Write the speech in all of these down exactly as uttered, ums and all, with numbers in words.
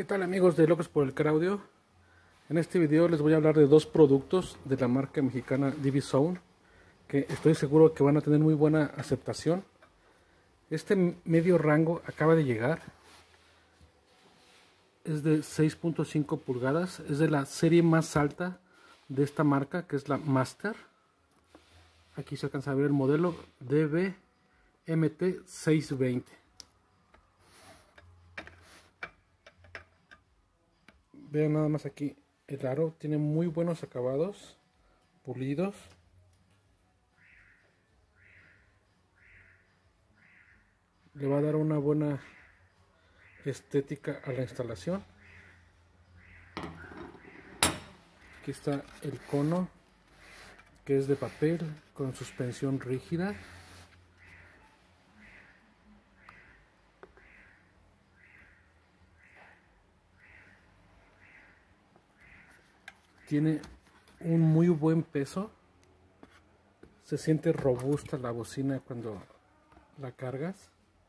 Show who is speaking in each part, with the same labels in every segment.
Speaker 1: ¿Qué tal, amigos de Locos por el Car Audio? En este video les voy a hablar de dos productos de la marca mexicana Divisound que estoy seguro que van a tener muy buena aceptación. Este medio rango acaba de llegar, es de seis punto cinco pulgadas, es de la serie más alta de esta marca, que es la Master. Aquí se alcanza a ver el modelo D B M T seiscientos veinte. Vean nada más aquí el aro, tiene muy buenos acabados, pulidos. Le va a dar una buena estética a la instalación. Aquí está el cono, que es de papel con suspensión rígida. Tiene un muy buen peso. Se siente robusta la bocina cuando la cargas.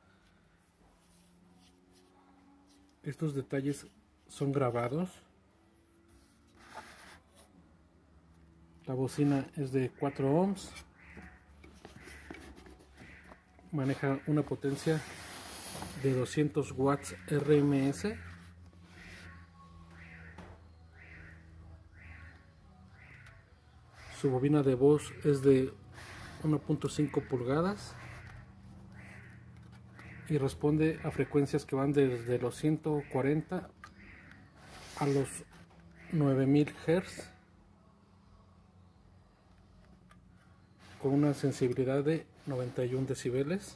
Speaker 1: Estos detalles son grabados. La bocina es de cuatro ohms. Maneja una potencia de doscientos watts R M S. Su bobina de voz es de uno punto cinco pulgadas y responde a frecuencias que van desde los ciento cuarenta a los nueve mil hertz, con una sensibilidad de noventa y uno decibeles.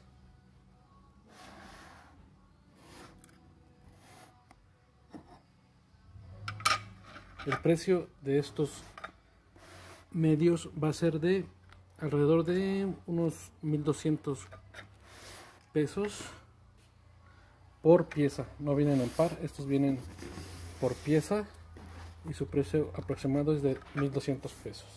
Speaker 1: El precio de estos medios va a ser de alrededor de unos mil doscientos pesos por pieza. No vienen en par, estos vienen por pieza y su precio aproximado es de mil doscientos pesos.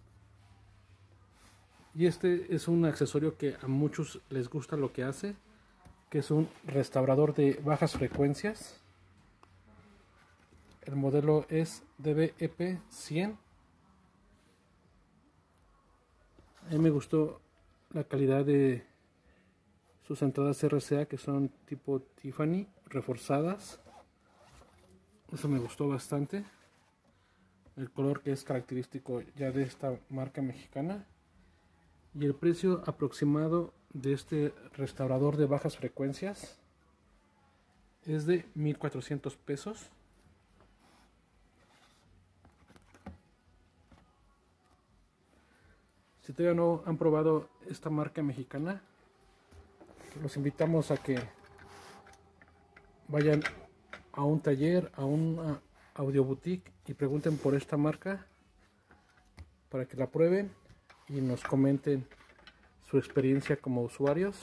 Speaker 1: Y este es un accesorio que a muchos les gusta lo que hace, que es un restaurador de bajas frecuencias. El modelo es D B E P cien. A mí me gustó la calidad de sus entradas R C A, que son tipo Tiffany, reforzadas. Eso me gustó bastante. El color, que es característico ya de esta marca mexicana. Y el precio aproximado de este restaurador de bajas frecuencias es de mil cuatrocientos pesos. Si todavía no han probado esta marca mexicana, los invitamos a que vayan a un taller, a una audio boutique y pregunten por esta marca para que la prueben y nos comenten su experiencia como usuarios.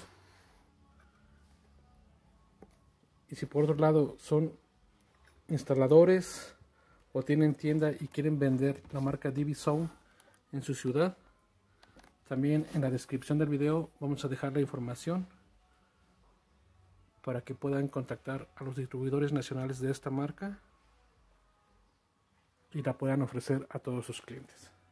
Speaker 1: Y si por otro lado son instaladores o tienen tienda y quieren vender la marca Divisound en su ciudad, también en la descripción del video vamos a dejar la información para que puedan contactar a los distribuidores nacionales de esta marca y la puedan ofrecer a todos sus clientes.